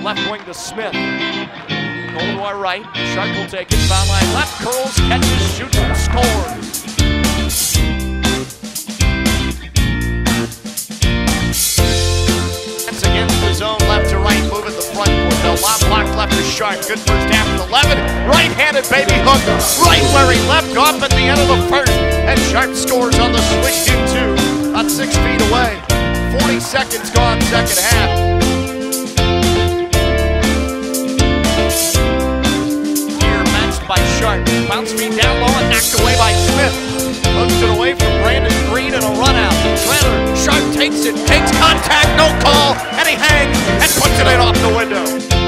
left wing to Smith. Going to our right. Sharpe will take it. Foul line left. Curls, catches, shoots, and scores. That's against the zone, left to right, move at the front court. They'll lob blocked left to Sharpe. Good first half at 11. Right-handed baby hook. Right where he left off at the end of the first. And Sharpe scores on the switch in two. About 6 feet away. 40 seconds gone, second half. By Sharpe, bounce feed down low and knocked away by Smith. Hooks it away from Brandon Green and a run out. Trailer, Sharpe takes it, takes contact, no call, and he hangs and puts it in off the window.